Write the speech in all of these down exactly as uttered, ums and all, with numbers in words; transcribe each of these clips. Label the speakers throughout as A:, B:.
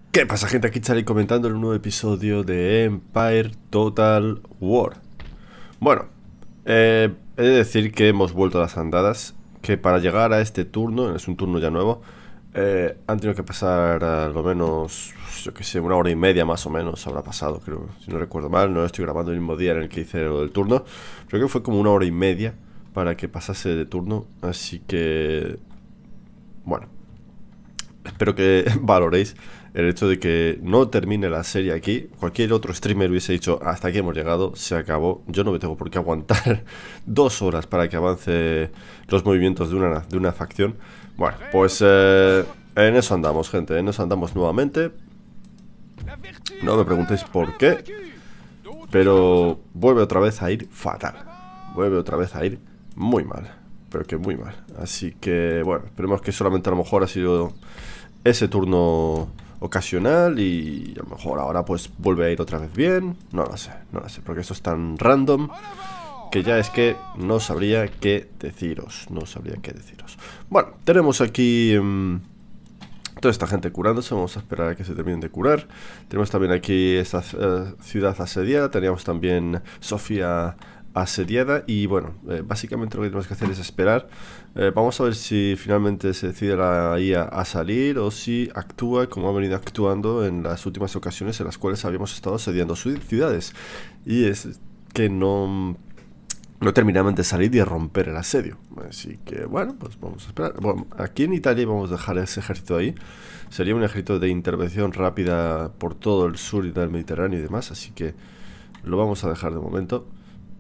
A: ¿Qué pasa, gente? Aquí Charlie comentando en un nuevo episodio de Empire Total War. Bueno, eh, he de decir que hemos vuelto a las andadas. Que para llegar a este turno, es un turno ya nuevo, eh, han tenido que pasar al lo menos, yo que sé, una hora y media más o menos habrá pasado, creo. Si no recuerdo mal, no estoy grabando el mismo día en el que hice lo del turno. Creo que fue como una hora y media para que pasase de turno. Así que, bueno, espero que valoréis el hecho de que no termine la serie aquí. Cualquier otro streamer hubiese dicho, hasta aquí hemos llegado, se acabó. Yo no me tengo por qué aguantar dos horas para que avance los movimientos de una, de una facción. Bueno, pues eh, en eso andamos, gente, en eso andamos nuevamente. No me preguntéis por qué, pero vuelve otra vez a ir fatal. Vuelve otra vez a ir muy mal, pero que muy mal. Así que, bueno, esperemos que solamente a lo mejor ha sido ese turno ocasional y a lo mejor ahora pues vuelve a ir otra vez bien. No lo sé, no lo sé, porque esto es tan random que ya es que no sabría qué deciros. No sabría qué deciros. Bueno, tenemos aquí mmm, toda esta gente curándose. Vamos a esperar a que se terminen de curar. Tenemos también aquí esta uh, ciudad asediada. Teníamos también Sofía asediada. Y bueno, eh, básicamente lo que tenemos que hacer es esperar. eh, Vamos a ver si finalmente se decide la I A a salir o si actúa como ha venido actuando en las últimas ocasiones en las cuales habíamos estado asediando ciudades. Y es que no... no terminaban de salir y de romper el asedio. Así que bueno, pues vamos a esperar. Bueno, aquí en Italia vamos a dejar ese ejército ahí. Sería un ejército de intervención rápida por todo el sur y del Mediterráneo y demás. Así que lo vamos a dejar de momento.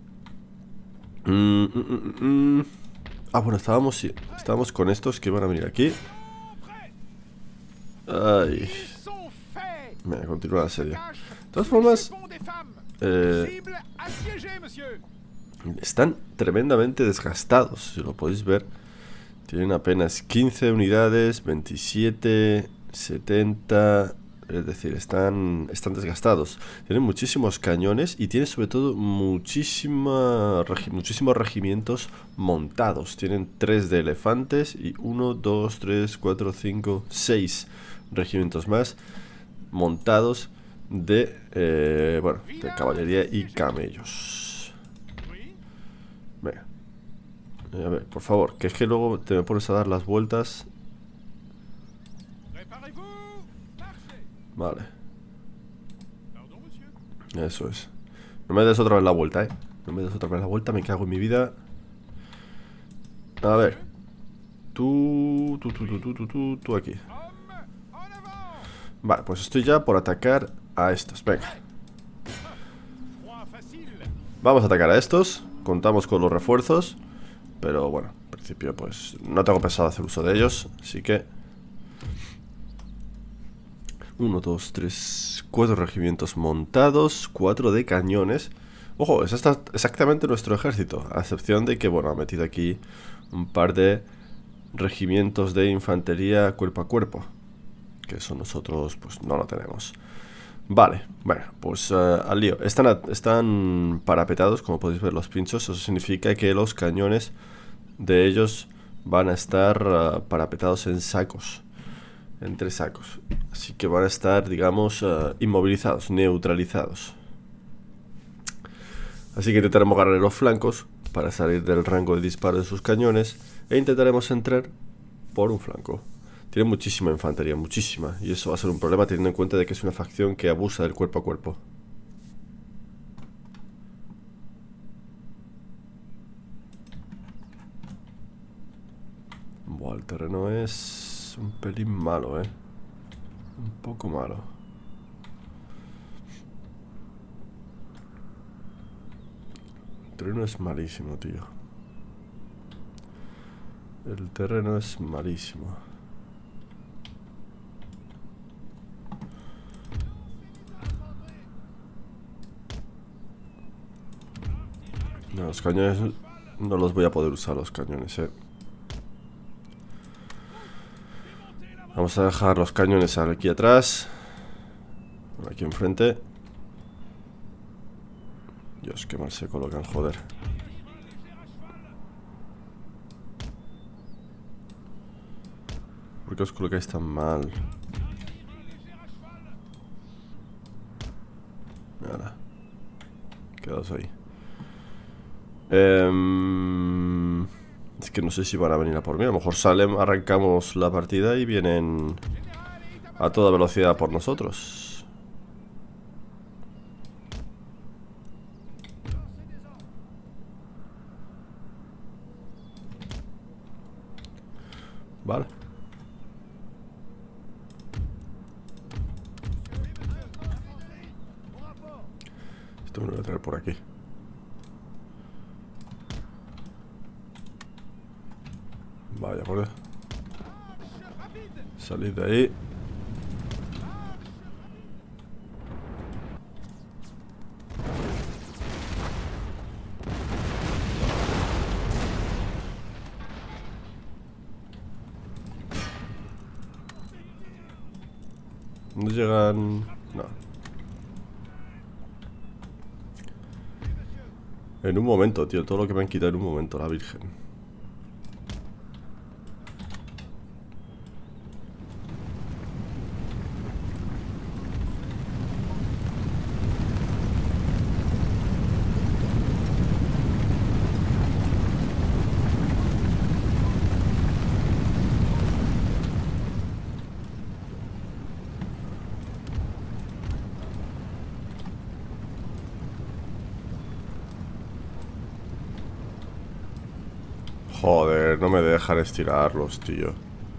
A: Mm, mm, mm, mm. Ah, bueno, estábamos, sí, estábamos con estos que iban a venir aquí. Ay. Venga, continúa el asedio. De todas formas, eh, están tremendamente desgastados, si lo podéis ver. Tienen apenas quince unidades, veintisiete, setenta... Es decir, están, están desgastados. Tienen muchísimos cañones y tienen sobre todo muchísima, regi muchísimos regimientos montados. Tienen tres de elefantes y uno, dos, tres, cuatro, cinco, seis regimientos más montados de, eh, bueno, de caballería y camellos. Venga. A ver, por favor, que es que luego te me pones a dar las vueltas. Vale. Eso es. No me des otra vez la vuelta, eh. No me des otra vez la vuelta, me cago en mi vida. A ver. Tú, tú, tú, tú, tú, tú, tú, tú aquí. Vale, pues estoy ya por atacar a estos. Venga. Vamos a atacar a estos. Contamos con los refuerzos. Pero bueno, en principio pues no tengo pensado hacer uso de ellos. Así que uno, dos, tres, cuatro regimientos montados, cuatro de cañones. Ojo, es hasta exactamente nuestro ejército, a excepción de que, bueno, ha metido aquí un par de regimientos de infantería cuerpo a cuerpo, que eso nosotros pues no lo tenemos. Vale, bueno, pues uh, al lío. Están, están parapetados, como podéis ver los pinchos. Eso significa que los cañones de ellos van a estar uh, parapetados en sacos. Entre sacos. Así que van a estar, digamos, uh, inmovilizados, neutralizados. Así que intentaremos agarrar los flancos para salir del rango de disparo de sus cañones. E intentaremos entrar por un flanco. Tiene muchísima infantería, muchísima. Y eso va a ser un problema teniendo en cuenta de que es una facción que abusa del cuerpo a cuerpo. Buah, el terreno es un pelín malo, eh. Un poco malo. El terreno es malísimo, tío. El terreno es malísimo. No, los cañones no los voy a poder usar, los cañones, eh. Vamos a dejar los cañones aquí atrás. Aquí enfrente. Dios, qué mal se colocan, joder. ¿Por qué os colocáis tan mal? Nada. Quedaos ahí. Eh, es que no sé si van a venir a por mí. A lo mejor salen, arrancamos la partida y vienen a toda velocidad por nosotros. Vale. Esto me lo voy a traer por aquí. Vaya, por Dios. Salid de ahí. No llegan... No. En un momento, tío. Todo lo que me han quitado en un momento, la virgen. Joder, no me dejan estirarlos, tío.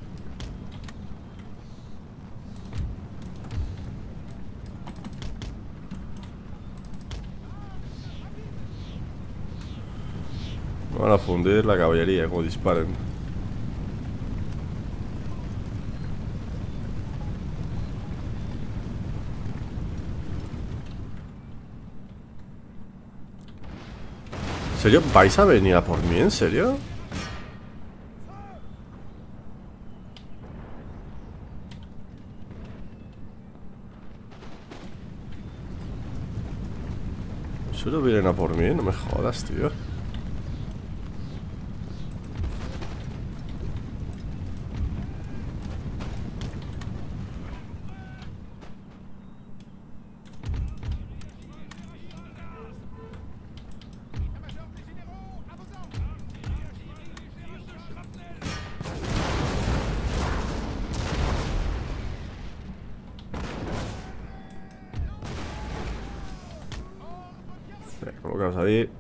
A: Me van a fundir la caballería como disparen. ¿En serio? ¿Vais a venir a por mí? ¿En serio? ¿Solo vienen a por mí? No me jodas, tío. Venga, colocaos ahí.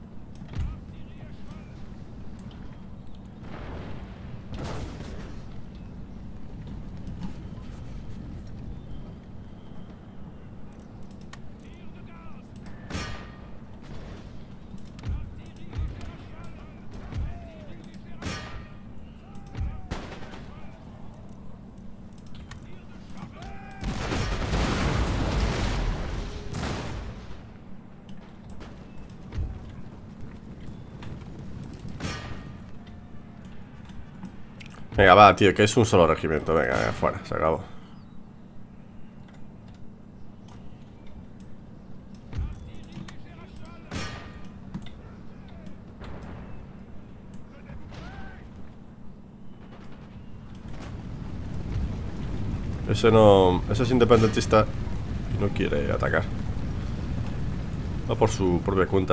A: Venga, va, tío, que es un solo regimiento. Venga, venga, fuera, se acabó. Ese no... Ese es independentista y no quiere atacar. Va por su propia cuenta.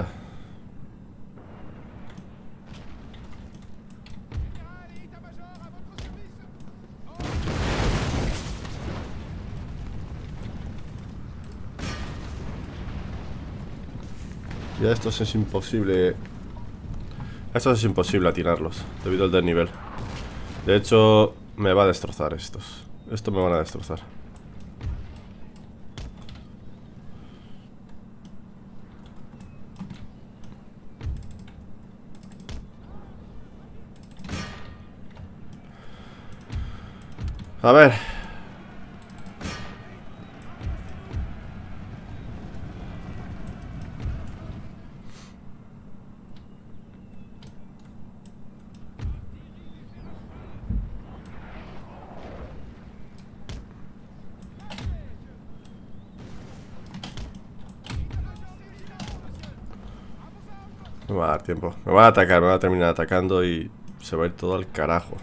A: Ya estos es imposible. Estos es imposible atinarlos debido al desnivel. De hecho, me va a destrozar estos. Estos me van a destrozar. A ver. No me va a dar tiempo. Me van a atacar, me van a terminar atacando y se va a ir todo al carajo.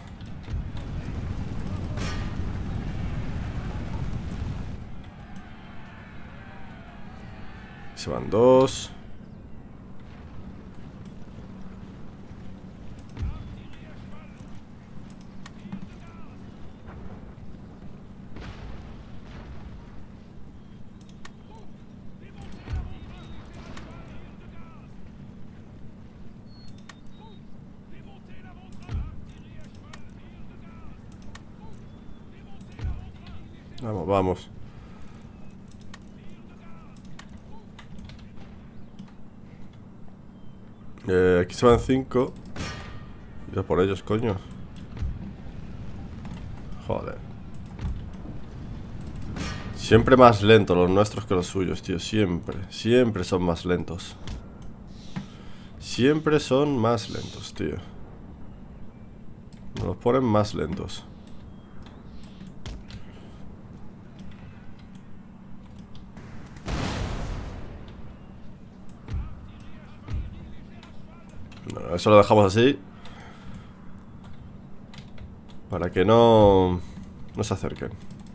A: se van dos. Vamos, vamos. Eh, aquí se van cinco. Ido por ellos, coño. Joder. Siempre más lentos los nuestros que los suyos, tío. Siempre, siempre son más lentos. Siempre son más lentos, tío. Nos los ponen más lentos. Bueno, eso lo dejamos así. Para que no... no se acerquen.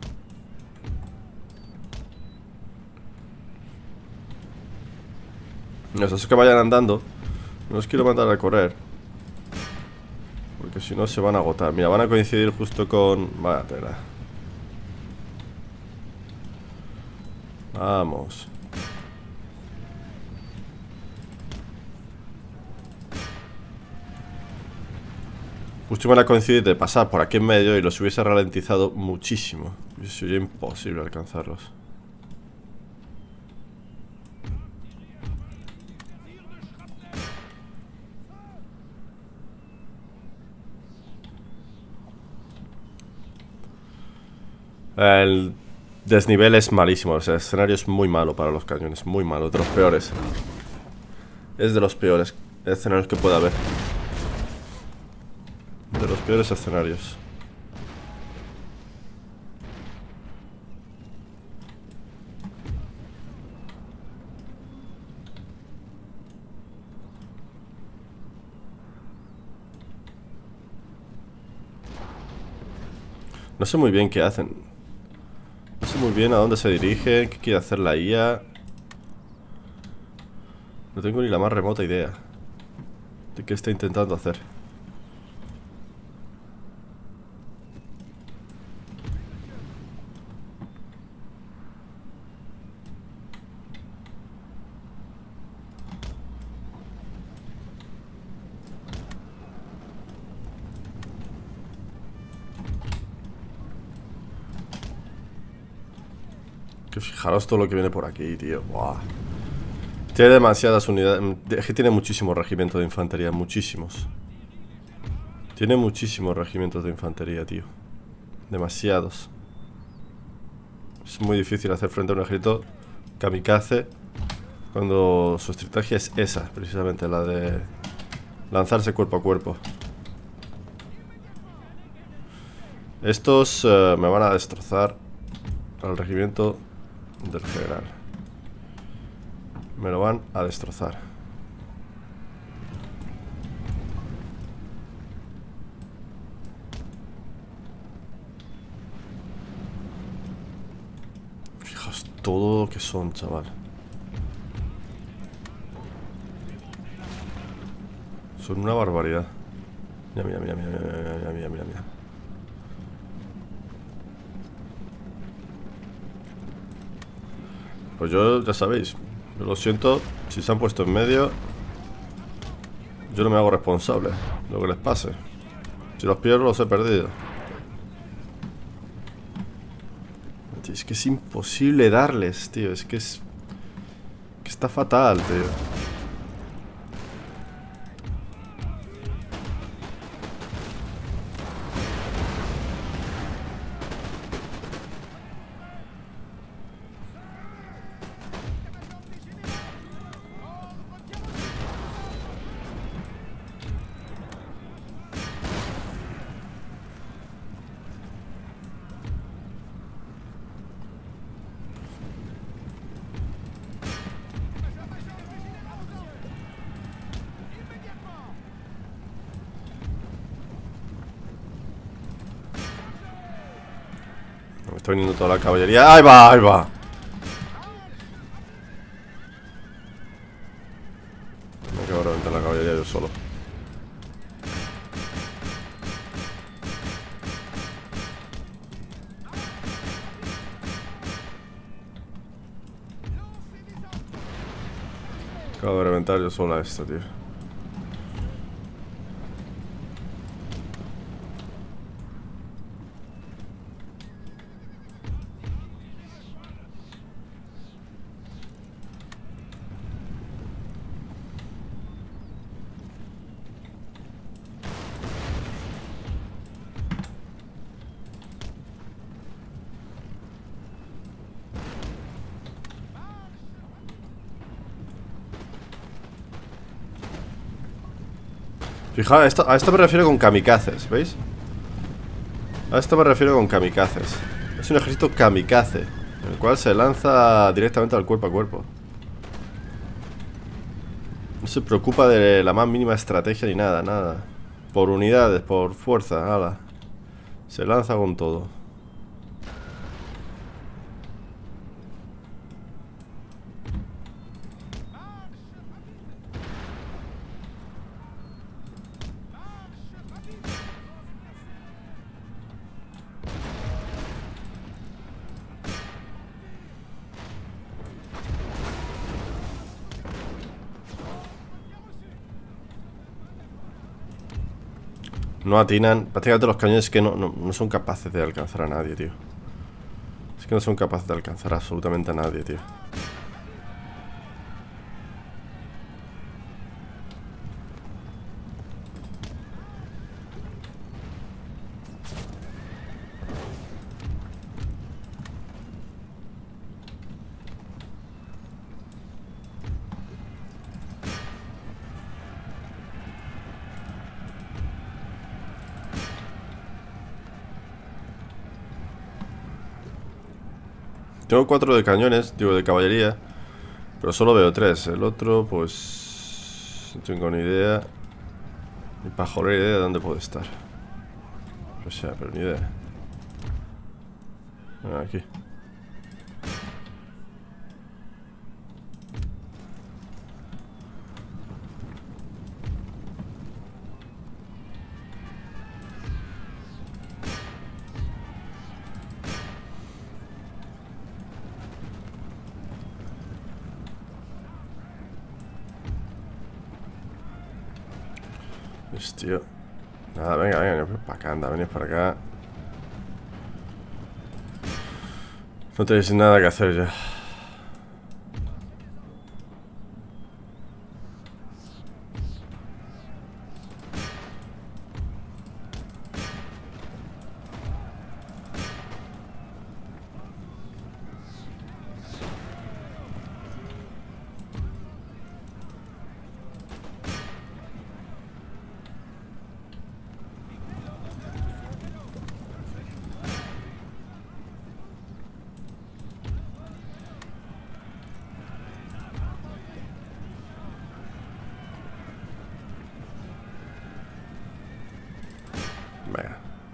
A: Esos que vayan andando. No los quiero mandar a correr, porque si no se van a agotar. Mira, van a coincidir justo con... vaya tela. Vamos. Justo van a coincidir de pasar por aquí en medio y los hubiese ralentizado muchísimo. Sería imposible alcanzarlos. El desnivel es malísimo. O sea, el escenario es muy malo para los cañones. Muy malo, de los peores. Es de los peores escenarios que pueda haber. De los peores escenarios. No sé muy bien qué hacen. No sé muy bien a dónde se dirige, qué quiere hacer la I A. No tengo ni la más remota idea de qué está intentando hacer. Que fijaros todo lo que viene por aquí, tío. Buah. Tiene demasiadas unidades. Es que tiene muchísimos regimientos de infantería. Muchísimos. Tiene muchísimos regimientos de infantería, tío. Demasiados. Es muy difícil hacer frente a un ejército kamikaze cuando su estrategia es esa, precisamente, la de lanzarse cuerpo a cuerpo. Estos uh, me van a destrozar al regimiento del general. Me lo van a destrozar. Fijaos todo lo que son, chaval. Son una barbaridad. Mira, mira, mira, mira, mira, mira, mira, mira. Pues yo, ya sabéis, yo lo siento, si se han puesto en medio, yo no me hago responsable de lo que les pase. Si los pierdo, los he perdido. Es que es imposible darles, tío. Es que es... que está fatal, tío. Me está viniendo toda la caballería. ¡Ahí va! ¡Ahí va! Acabo de reventar yo sola esto, tío. Fijaos, esto, a esto me refiero con kamikazes, ¿veis? A esto me refiero con kamikazes. Es un ejército kamikaze, el cual se lanza directamente al cuerpo a cuerpo. No se preocupa de la más mínima estrategia ni nada, nada. Por unidades, por fuerza, ala. Se lanza con todo. No atinan. Prácticamente los cañones que no, no, no son capaces de alcanzar a nadie, tío. Es que no son capaces de alcanzar absolutamente a nadie, tío. Tengo cuatro de cañones, digo, de caballería. Pero solo veo tres. El otro, pues... no tengo ni idea. Ni pajolera idea de dónde puede estar. O sea, pero ni idea. Ah, aquí. Pues, tío. Nada, venga, venga, para acá, anda, venid para acá. No tenéis nada que hacer ya. Venga.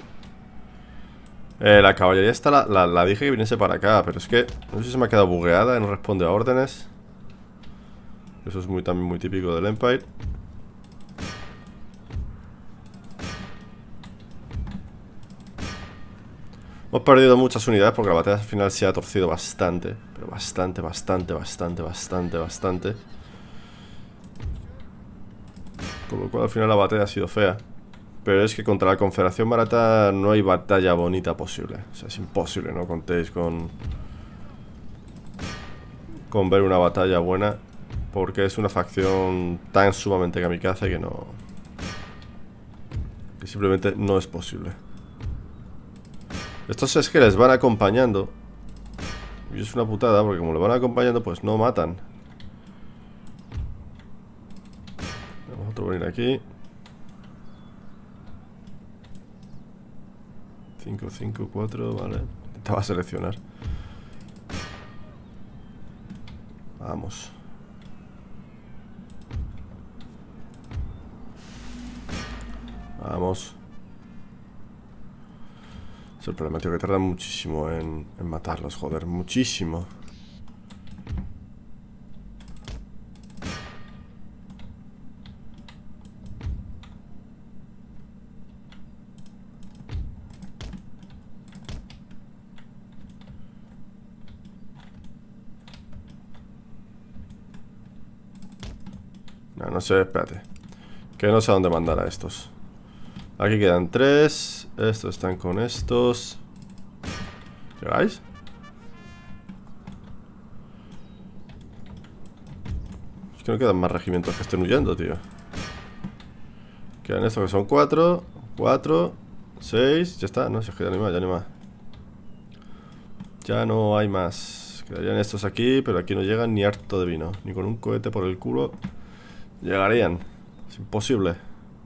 A: Eh, la caballería esta la, la, la dije que viniese para acá, pero es que no sé si se me ha quedado bugueada y no responde a órdenes. Eso es muy, también muy típico del Empire. Hemos perdido muchas unidades porque la batalla al final se ha torcido bastante. Pero bastante, bastante, bastante, bastante, bastante. Con lo cual al final la batalla ha sido fea. Pero es que contra la Confederación Barata no hay batalla bonita posible. O sea, es imposible, no contéis con... con ver una batalla buena. Porque es una facción tan sumamente kamikaze que no... que simplemente no es posible. Estos es que les van acompañando. Y es una putada porque como le van acompañando pues no matan. Vamos a otro venir aquí. cinco, cinco, cuatro, vale. Intentaba seleccionar. Vamos. Vamos. Es el problema, tío, que tardan muchísimo en, en matarlos, joder, muchísimo. No, no sé, espérate. Que no sé a dónde mandar a estos. Aquí quedan tres. Estos están con estos. ¿Llegáis? Es que no quedan más regimientos que estén huyendo, tío. Quedan estos que son cuatro. Cuatro. Seis. Ya está, no, si es que ya no hay más, ya no hay más. Ya no hay más. Quedarían estos aquí, pero aquí no llegan ni harto de vino. Ni con un cohete por el culo llegarían. Es imposible.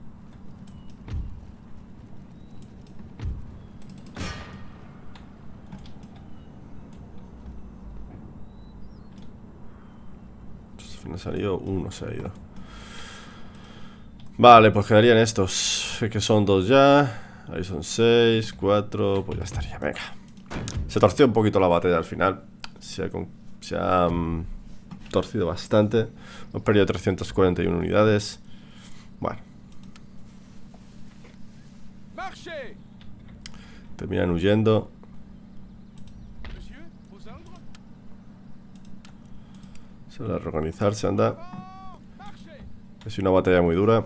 A: Me ha salido, uno se ha ido. Vale, pues quedarían estos, que son dos ya. Ahí son seis, cuatro. Pues ya estaría, venga. Se torció un poquito la batalla al final. Se ha, se ha um, torcido bastante. Hemos perdido trescientas cuarenta y una unidades. Bueno. Terminan huyendo. Se va a reorganizarse, anda. Es una batalla muy dura.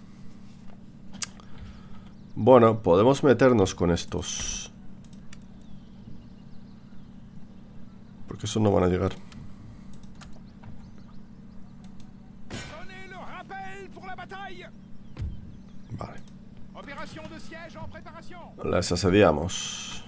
A: Bueno, podemos meternos con estos. Porque esos no van a llegar. Vale. Les asediamos.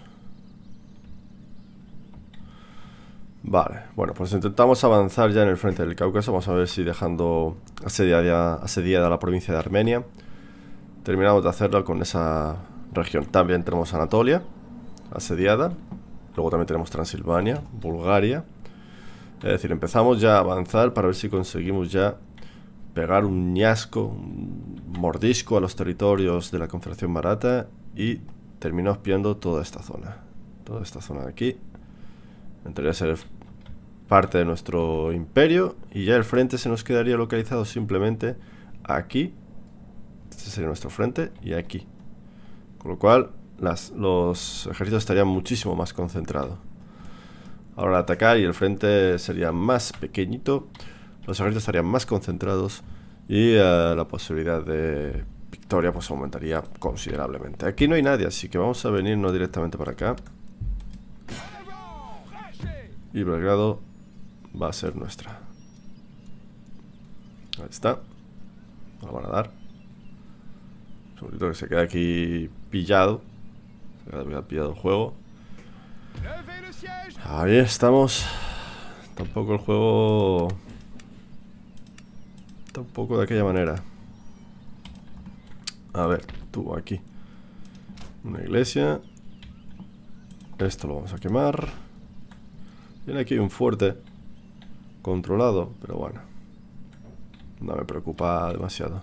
A: Vale, bueno, pues intentamos avanzar ya en el frente del Cáucaso. Vamos a ver si dejando asediada, asediada la provincia de Armenia terminamos de hacerlo con esa región. También tenemos Anatolia asediada. Luego también tenemos Transilvania, Bulgaria. Es decir, empezamos ya a avanzar para ver si conseguimos ya pegar un ñasco, un mordisco a los territorios de la Confederación Maratha y terminamos pillando toda esta zona. Toda esta zona de aquí. Entraría a ser parte de nuestro imperio y ya el frente se nos quedaría localizado simplemente aquí. Este sería nuestro frente y aquí. Con lo cual las, los ejércitos estarían muchísimo más concentrados. Ahora al atacar y el frente sería más pequeñito, los ejércitos estarían más concentrados y uh, la posibilidad de victoria pues aumentaría considerablemente. Aquí no hay nadie, así que vamos a venirnos directamente para acá. Y Belgrado va a ser nuestra. Ahí está. La van a dar. Un segundito que se queda aquí pillado. Se queda pillado el juego. Ahí estamos. Tampoco el juego. Tampoco de aquella manera. A ver, tú aquí. Una iglesia. Esto lo vamos a quemar. Tiene aquí un fuerte controlado, pero bueno, no me preocupa demasiado.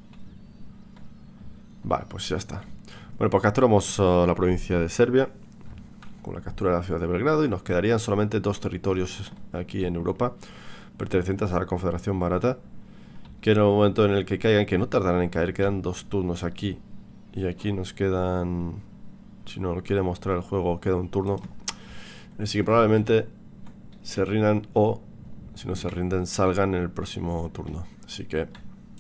A: Vale, pues ya está. Bueno, pues capturamos uh, la provincia de Serbia con la captura de la ciudad de Belgrado y nos quedarían solamente dos territorios aquí en Europa pertenecientes a la Confederación Maratha, que en el momento en el que caigan, que no tardarán en caer, quedan dos turnos aquí y aquí nos quedan, si no lo quiere mostrar el juego, queda un turno. Así que probablemente se rindan o, si no se rinden, salgan en el próximo turno. Así que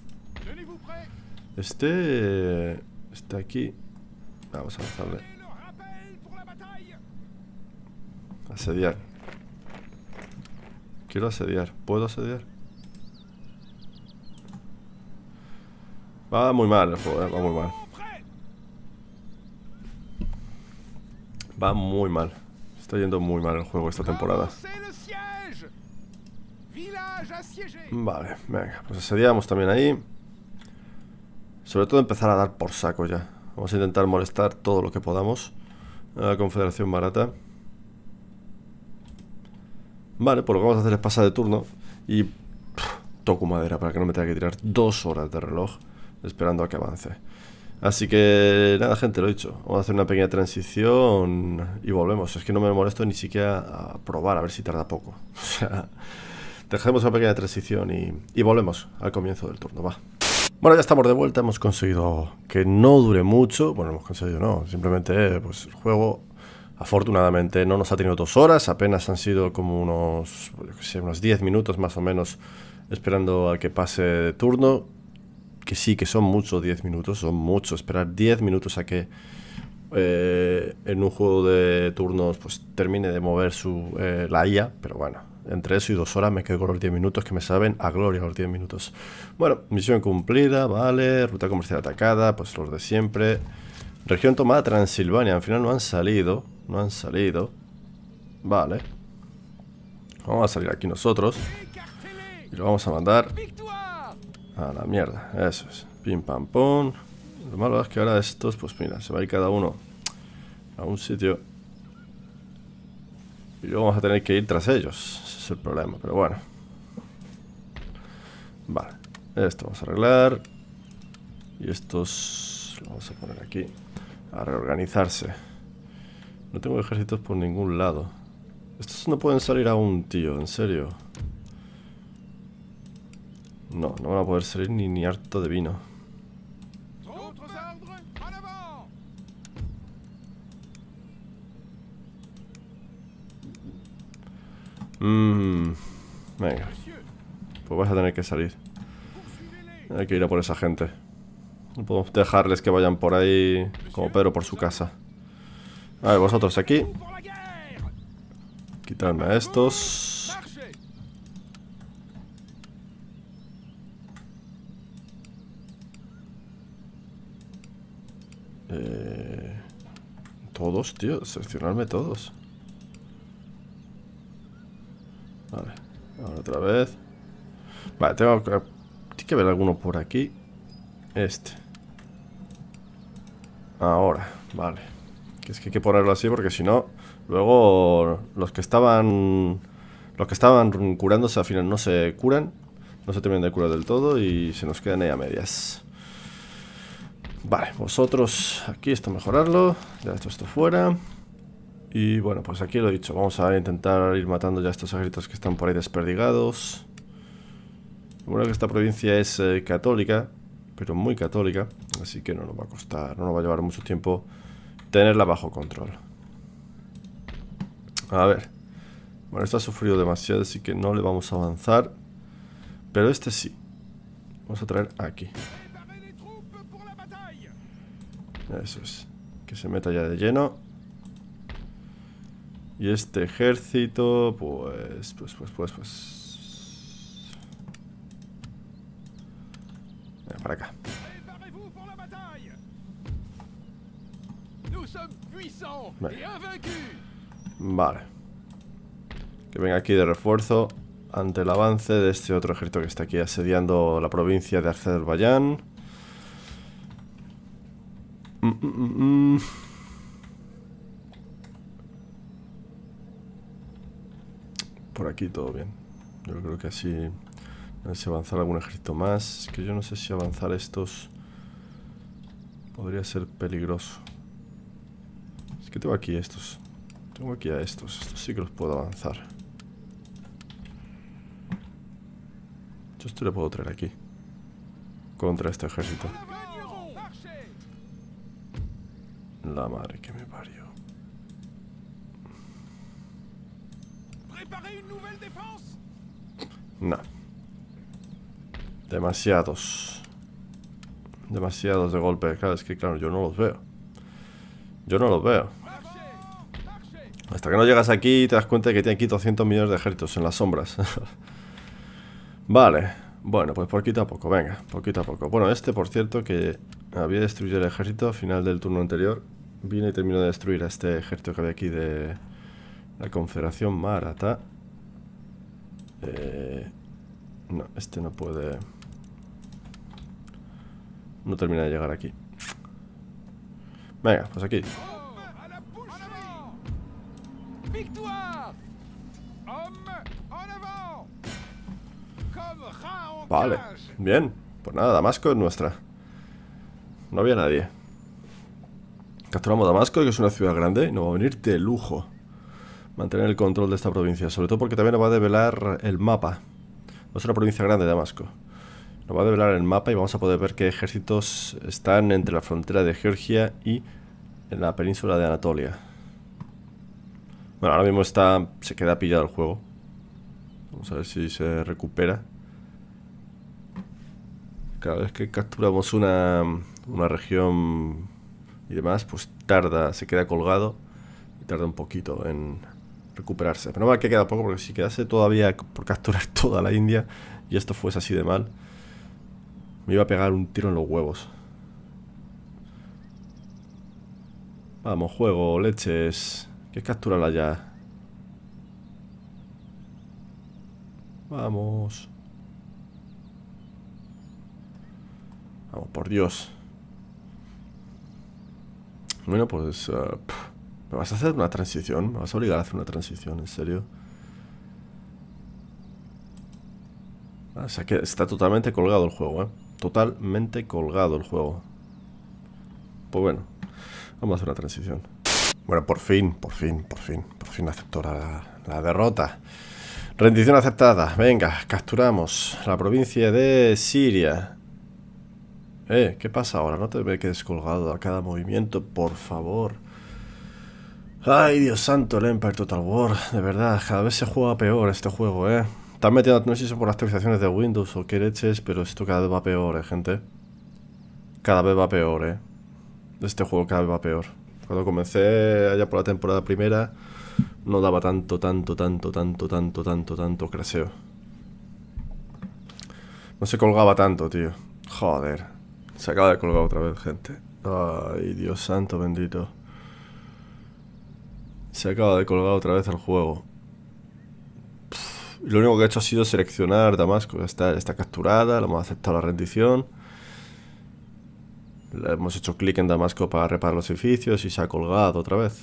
A: este está aquí. Vamos a lanzarle. Asediar. Quiero asediar. ¿Puedo asediar? Va muy mal el juego, ¿eh? Va muy mal. Va muy mal. Está yendo muy mal el juego esta temporada. Vale, venga, pues asediamos también ahí. Sobre todo empezar a dar por saco ya. Vamos a intentar molestar todo lo que podamos a la Confederación Maratha. Vale, pues lo que vamos a hacer es pasar de turno y pff, toco madera para que no me tenga que tirar dos horas de reloj esperando a que avance. Así que nada, gente, lo he dicho. Vamos a hacer una pequeña transición y volvemos. Es que no me molesto ni siquiera a probar a ver si tarda poco. O sea, dejemos una pequeña transición y, y volvemos al comienzo del turno, va. Bueno, ya estamos de vuelta. Hemos conseguido que no dure mucho. Bueno, hemos conseguido no. Simplemente, pues el juego, afortunadamente, no nos ha tenido dos horas. Apenas han sido como unos, yo qué sé, unos diez minutos más o menos esperando a que pase de turno. Que sí, que son muchos diez minutos, son muchos. Esperar diez minutos a que eh, en un juego de turnos pues termine de mover su eh, la I A. Pero bueno, entre eso y dos horas me quedo con los diez minutos que me saben a gloria los diez minutos. Bueno, misión cumplida, vale. Ruta comercial atacada, pues los de siempre. Región tomada Transilvania, al final no han salido. No han salido. Vale. Vamos a salir aquí nosotros. Y lo vamos a mandar a la mierda, eso es. Pim pam pum. Lo malo es que ahora estos, pues mira, se va a ir cada uno a un sitio. Y luego vamos a tener que ir tras ellos. Ese es el problema, pero bueno. Vale, esto vamos a arreglar. Y estos los vamos a poner aquí a reorganizarse. No tengo ejércitos por ningún lado. Estos no pueden salir aún, tío, en serio. No, no van a poder salir ni, ni harto de vino. Mmm. Venga. Pues vas a tener que salir. Hay que ir a por esa gente. No podemos dejarles que vayan por ahí como Pedro por su casa. A ver, vosotros aquí. Quitarme a estos. Eh, todos, tío. Seleccionarme todos. Vale. Ahora otra vez. Vale, tengo que... Tiene que haber alguno por aquí. Este. Ahora, vale. Que es que hay que ponerlo así porque si no... Luego los que estaban... Los que estaban curándose al final no se curan. No se terminan de curar del todo y se nos quedan ahí a medias. Vale, vosotros aquí, esto mejorarlo. Ya esto, esto fuera. Y bueno, pues aquí lo he dicho. Vamos a intentar ir matando ya estos ejércitos que están por ahí desperdigados. Bueno, que esta provincia es eh, católica, pero muy católica. Así que no nos va a costar, no nos va a llevar mucho tiempo tenerla bajo control. A ver. Bueno, este ha sufrido demasiado, así que no le vamos a avanzar. Pero este sí. Vamos a traer aquí. Eso es. Que se meta ya de lleno. Y este ejército, pues, pues, pues, pues, pues. Venga, para acá. Vale. Vale. Que venga aquí de refuerzo ante el avance de este otro ejército que está aquí asediando la provincia de Azerbaiyán. Mm, mm, mm, mm. Por aquí todo bien. Yo creo que así... A ver si avanzar algún ejército más. Es que yo no sé si avanzar estos... Podría ser peligroso. Es que tengo aquí estos. Tengo aquí a estos. Estos sí que los puedo avanzar. Yo esto le puedo traer aquí. Contra este ejército. La madre que me parió. No. Demasiados. Demasiados de golpe. Claro, es que claro, yo no los veo. Yo no los veo. Hasta que no llegas aquí te das cuenta de que tiene aquí doscientos millones de ejércitos en las sombras. Vale. Bueno, pues poquito a poco, venga, poquito a poco. Bueno, este, por cierto, que había destruido el ejército al final del turno anterior. Vine y terminó de destruir a este ejército que había aquí de la Confederación Maratha. Eh, no, este no puede... No termina de llegar aquí. Venga, pues aquí. Vale, bien. Pues nada, Damasco es nuestra. No había nadie. Capturamos Damasco, que es una ciudad grande, y nos va a venir de lujo mantener el control de esta provincia. Sobre todo porque también nos va a develar el mapa. No es una provincia grande, Damasco. Nos va a develar el mapa y vamos a poder ver qué ejércitos están entre la frontera de Georgia y en la península de Anatolia. Bueno, ahora mismo está... se queda pillado el juego. Vamos a ver si se recupera. Cada vez que capturamos una, una región y demás, pues tarda, se queda colgado y tarda un poquito en recuperarse. Pero no mal que queda poco, porque si quedase todavía por capturar toda la India y esto fuese así de mal, me iba a pegar un tiro en los huevos. Vamos, juego, leches. Que capturarla ya. Vamos. Vamos, por Dios. Bueno, pues... Uh, ¿me vas a hacer una transición? ¿Me vas a obligar a hacer una transición? ¿En serio? Ah, o sea que está totalmente colgado el juego, ¿eh? Totalmente colgado el juego. Pues bueno, vamos a hacer una transición. Bueno, por fin, por fin, por fin, por fin aceptó la, la derrota. Rendición aceptada. Venga, capturamos la provincia de Siria. Eh, ¿qué pasa ahora? No te me quedes colgado a cada movimiento, por favor. Ay, Dios santo, el Empire Total War. De verdad, cada vez se juega peor este juego, eh. Están metiendo, no sé si son por las actualizaciones de Windows o qué leches, pero esto cada vez va peor, eh, gente. Cada vez va peor, eh. Este juego cada vez va peor. Cuando comencé allá por la temporada primera, no daba tanto, tanto, tanto, tanto, tanto, tanto, tanto craseo. No se colgaba tanto, tío. Joder. Se acaba de colgar otra vez, gente. Ay, Dios santo bendito. Se acaba de colgar otra vez el juego. Pff, lo único que he hecho ha sido seleccionar Damasco. Está, está capturada, le hemos aceptado la rendición. Le hemos hecho clic en Damasco para reparar los edificios y se ha colgado otra vez.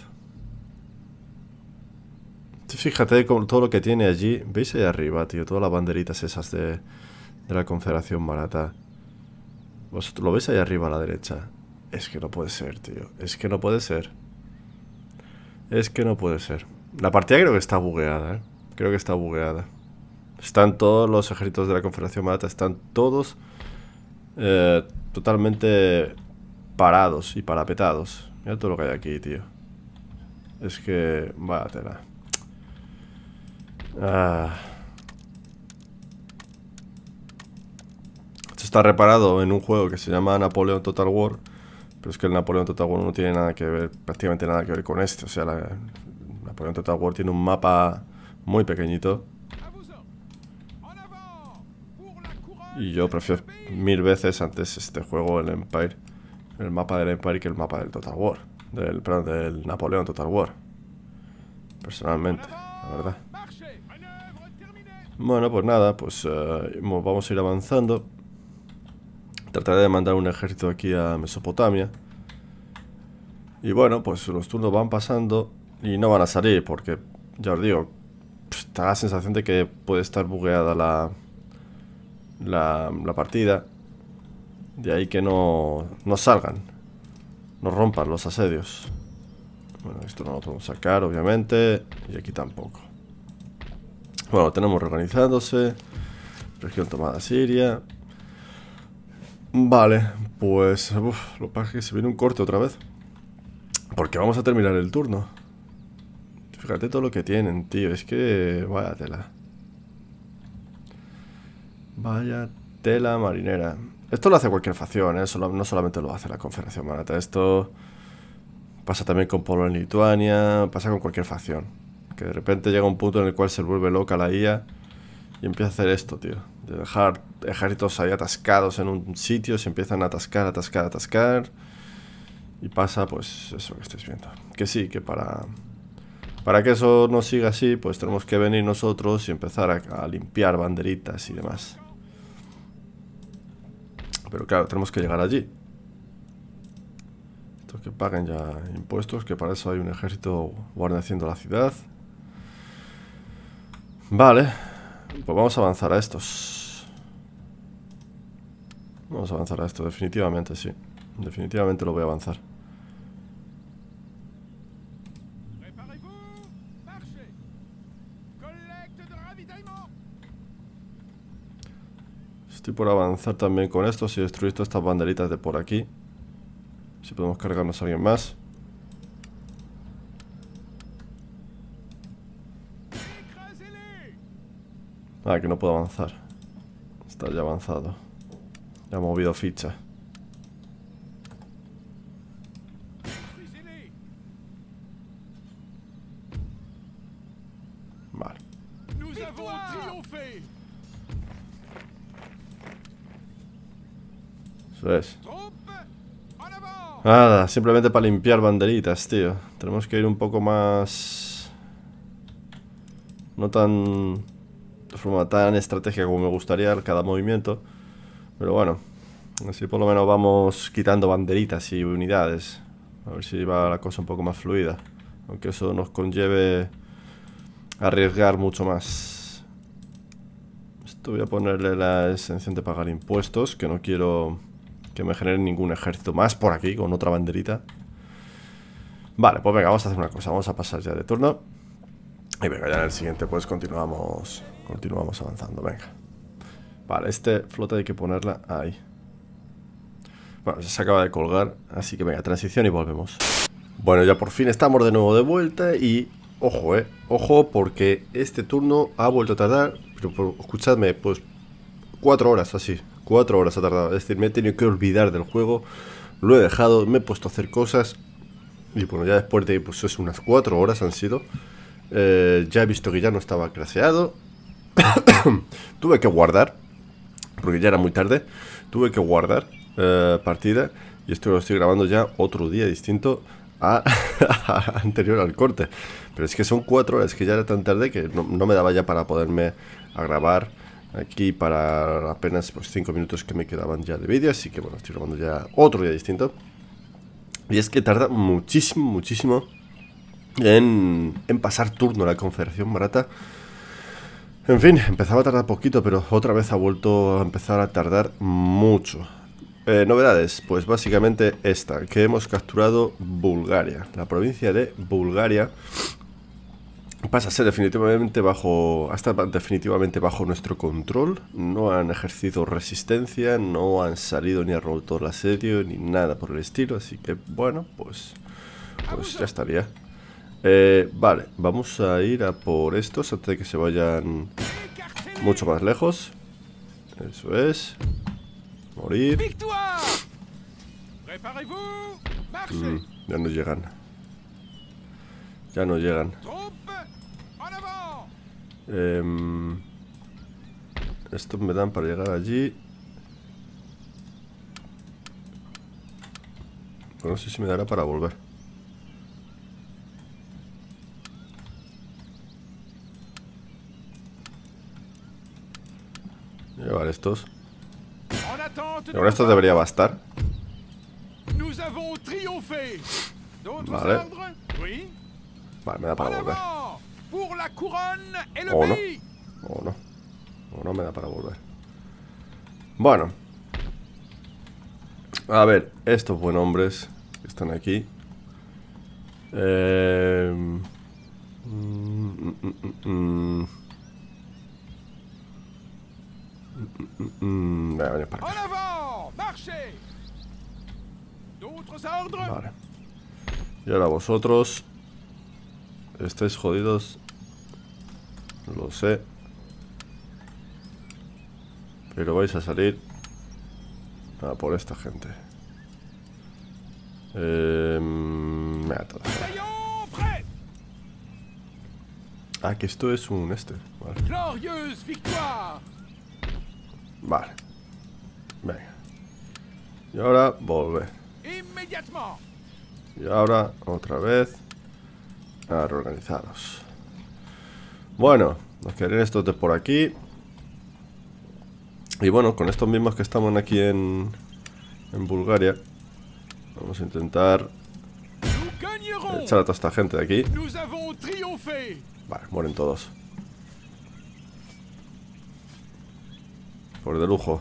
A: Fíjate con todo lo que tiene allí. ¿Veis ahí arriba, tío? Todas las banderitas esas de, de la Confederación Maratha. ¿Vosotros lo veis ahí arriba a la derecha? Es que no puede ser, tío. Es que no puede ser. Es que no puede ser. La partida creo que está bugueada, ¿eh? Creo que está bugueada. Están todos los ejércitos de la Confederación Maratha. Están todos eh, totalmente parados y parapetados. Mira todo lo que hay aquí, tío. Es que... vaya tela. Ah. Esto está reparado en un juego que se llama Napoleon Total War. Pero es que el Napoleon Total War no tiene nada que ver, prácticamente nada que ver con este. O sea, la, Napoleon Total War tiene un mapa muy pequeñito. Y yo prefiero mil veces antes este juego, el Empire, el mapa del Empire, que el mapa del Total War. Del, perdón, del Napoleon Total War. Personalmente, la verdad. Bueno, pues nada, pues uh, vamos a ir avanzando. Trataré de mandar un ejército aquí a Mesopotamia. Y bueno, pues los turnos van pasando y no van a salir porque, ya os digo, está la sensación de que puede estar bugueada la, la, la partida. De ahí que no, no salgan, no rompan los asedios. Bueno, esto no lo podemos sacar, obviamente, y aquí tampoco. Bueno, tenemos reorganizándose. Región tomada Siria. Vale, pues uf, lo que pasa es que se viene un corte otra vez. Porque vamos a terminar el turno. Fíjate todo lo que tienen, tío. Es que... vaya tela. Vaya tela marinera. Esto lo hace cualquier facción, ¿eh? Solo, no solamente lo hace la Confederación Maratha. Esto pasa también con Polonia y Lituania. Pasa con cualquier facción. Que de repente llega un punto en el cual se vuelve loca la I A y empieza a hacer esto, tío. De dejar ejércitos ahí atascados en un sitio. Se empiezan a atascar, atascar, atascar. Y pasa, pues, eso que estáis viendo. Que sí, que para... Para que eso no siga así, pues tenemos que venir nosotros y empezar a, a limpiar banderitas y demás. Pero claro, tenemos que llegar allí. Estos que paguen ya impuestos, que para eso hay un ejército guarneciendo la ciudad. Vale, pues vamos a avanzar a estos. Vamos a avanzar a esto, definitivamente sí. Definitivamente lo voy a avanzar. Estoy por avanzar también con esto. Si destruís todas estas banderitas de por aquí. Si podemos cargarnos a alguien más. Ah, que no puedo avanzar. Está ya avanzado. Ya ha movido ficha. Vale. Eso es. Nada, simplemente para limpiar banderitas, tío. Tenemos que ir un poco más... No tan... De forma tan estratégica como me gustaría cada movimiento. Pero bueno, así por lo menos vamos quitando banderitas y unidades. A ver si va la cosa un poco más fluida. Aunque eso nos conlleve arriesgar mucho más. Esto voy a ponerle la exención de pagar impuestos, que no quiero que me genere ningún ejército más por aquí con otra banderita. Vale, pues venga, vamos a hacer una cosa. Vamos a pasar ya de turno. Y venga, ya en el siguiente pues continuamos Continuamos avanzando, venga. Vale, este flota hay que ponerla ahí. Bueno, ya se acaba de colgar, así que venga, transición y volvemos. Bueno, ya por fin estamos de nuevo de vuelta y... Ojo, eh, ojo, porque este turno ha vuelto a tardar. Pero por, escuchadme, pues cuatro horas así. Cuatro horas ha tardado, es decir, me he tenido que olvidar del juego. Lo he dejado, me he puesto a hacer cosas. Y bueno, ya después de, pues es unas cuatro horas han sido. eh, Ya he visto que ya no estaba craseado. Tuve que guardar, porque ya era muy tarde. Tuve que guardar eh, partida. Y esto lo estoy grabando ya otro día distinto a, a anterior al corte. Pero es que son cuatro horas, que ya era tan tarde que no, no me daba ya para poderme a grabar aquí para apenas pues cinco minutos que me quedaban ya de vídeo. Así que bueno, estoy grabando ya otro día distinto. Y es que tarda muchísimo, muchísimo en, en pasar turno la Confederación Maratha. En fin, empezaba a tardar poquito, pero otra vez ha vuelto a empezar a tardar mucho. Eh, novedades, pues básicamente esta, que hemos capturado Bulgaria. La provincia de Bulgaria pasa a ser definitivamente bajo, hasta definitivamente bajo nuestro control. No han ejercido resistencia, no han salido ni han roto el asedio, ni nada por el estilo. Así que bueno, pues, pues ya estaría. Eh, vale, vamos a ir a por estos antes de que se vayan mucho más lejos. Eso es. Morir. Mm, ya no llegan. Ya no llegan. Eh, estos me dan para llegar allí. Pero no sé si me dará para volver. Llevar estos. Y con estos debería bastar. Vale. Vale, me da para volver. O no. O no. O no me da para volver. Bueno. A ver, estos buenos hombres que están aquí. Eh... Mm, mm, mm, mm. Mm, voy a venir para acá. Vale. Y ahora vosotros estáis jodidos. Lo sé. Pero vais a salir a por esta gente. Eh, me ha atado. Ah, que esto es un este. Vale. Vale. Venga. Y ahora volver. Y ahora otra vez a reorganizaros. Bueno, nos quedarían estos de por aquí. Y bueno, con estos mismos que estamos aquí en, en Bulgaria, vamos a intentar echar a toda esta gente de aquí. Vale, mueren todos. Por de lujo.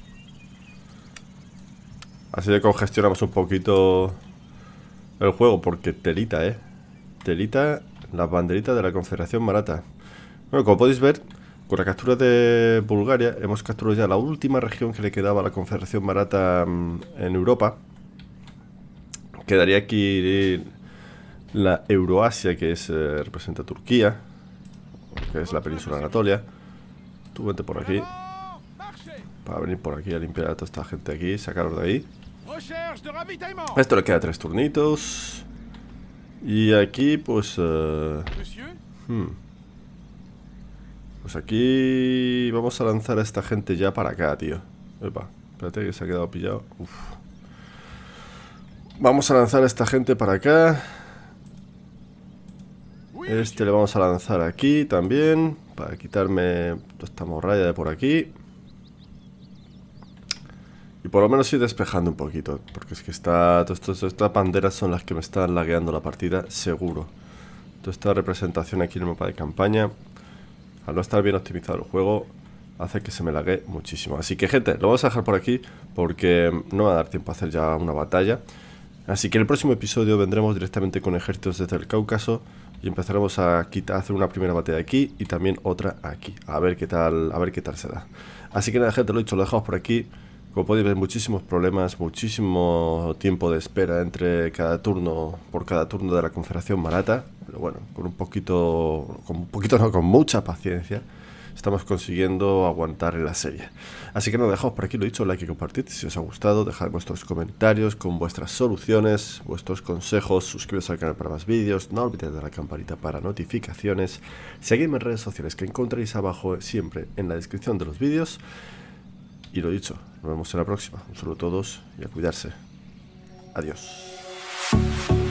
A: Así de congestionamos un poquito el juego, porque telita, eh. Telita, las banderitas de la Confederación Maratha. Bueno, como podéis ver, con la captura de Bulgaria hemos capturado ya la última región que le quedaba a la Confederación Maratha en Europa. Quedaría aquí la Euroasia, que es eh, representa a Turquía, que es la península de Anatolia. Tú vente por aquí. para venir por aquí a limpiar a toda esta gente aquí, sacarlos de ahí. Esto le queda tres turnitos. Y aquí pues... Uh, hmm. Pues aquí vamos a lanzar a esta gente ya para acá, tío. Epa, espérate que se ha quedado pillado. Uf. Vamos a lanzar a esta gente para acá. Este le vamos a lanzar aquí también, para quitarme toda esta morralla de por aquí. Y por lo menos ir despejando un poquito, porque es que está, todas estas banderas son las que me están lagueando la partida, seguro. Toda esta representación aquí en el mapa de campaña, al no estar bien optimizado el juego, hace que se me lague muchísimo. Así que, gente, lo vamos a dejar por aquí, porque no va a dar tiempo a hacer ya una batalla. Así que en el próximo episodio vendremos directamente con ejércitos desde el Cáucaso y empezaremos a, quitar, a hacer una primera batalla aquí y también otra aquí. A ver qué tal, a ver qué tal se da. Así que nada, gente, lo dicho, lo dejamos por aquí. Como podéis ver, muchísimos problemas, muchísimo tiempo de espera entre cada turno, por cada turno de la Confederación Maratha. Pero bueno, con un poquito, con un poquito no, con mucha paciencia, estamos consiguiendo aguantar en la serie. Así que nos dejamos por aquí, lo dicho, like y compartid si os ha gustado, dejad vuestros comentarios con vuestras soluciones, vuestros consejos, suscribiros al canal para más vídeos, no olvidéis de la campanita para notificaciones, seguidme en redes sociales que encontraréis abajo siempre en la descripción de los vídeos. Y lo dicho, nos vemos en la próxima. Un saludo a todos y a cuidarse. Adiós.